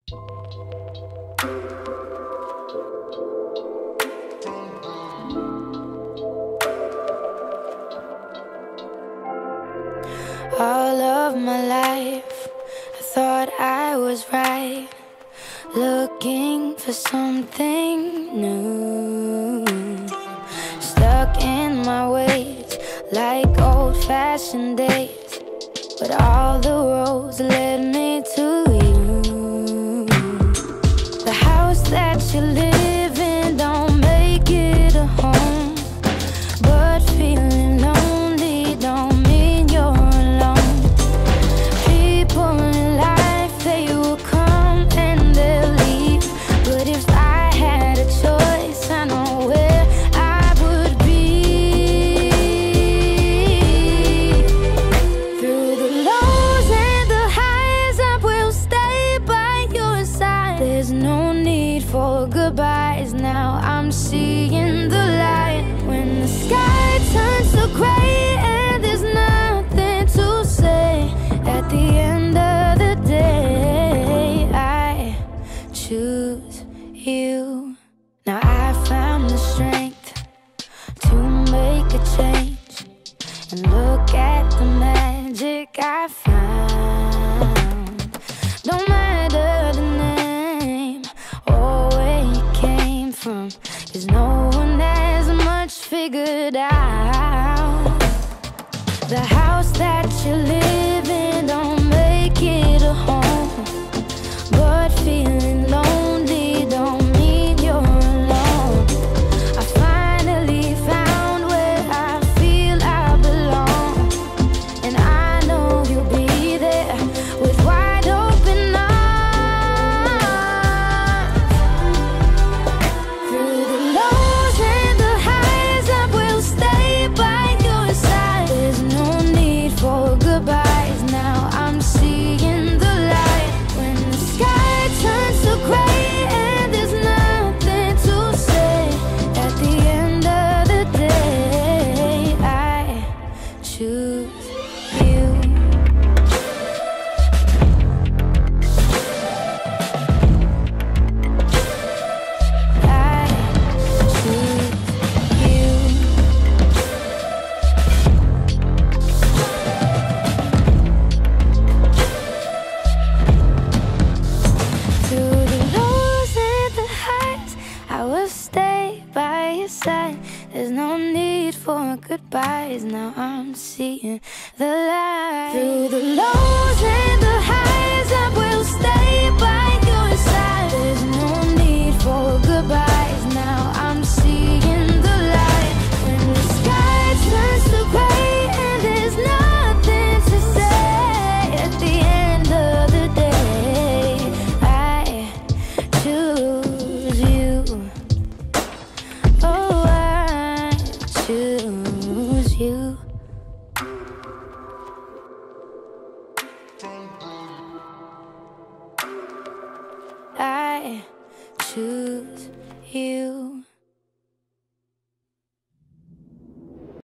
All of my life, I thought I was right, looking for something new. Stuck in my ways, like old-fashioned days, but all the roads led me to you. The house that you live in don't make it a home, but feeling lonely don't mean you're alone. People in life, they will come and they'll leave, but if I had a choice, I know where I would be. Through the lows and the highs, I will stay by your side. There's no need for goodbyes now, I'm seeing the light. When the sky turns to gray and there's nothing to say, at the end of the day, I choose you. Now I found the strength to make a change, and look at the magic I found. Don't matter the name or where you came from, 'cause no one has much figured out. The house that you live in don't make it a home, but feeling lonely don't mean you're alone. I finally found where I feel I belong, and I know you'll be there with wide open arms. Through the lows and the highs, I will stay by your side. There's no need for goodbyes now, I'm seeing the light. When the sky turns to gray and there's nothing to say, at the end of the day, I choose you. I choose you. Through the lows and the highs, I will stay by your side. There's no need for goodbyes now, I'm seeing the light. Through the lows and the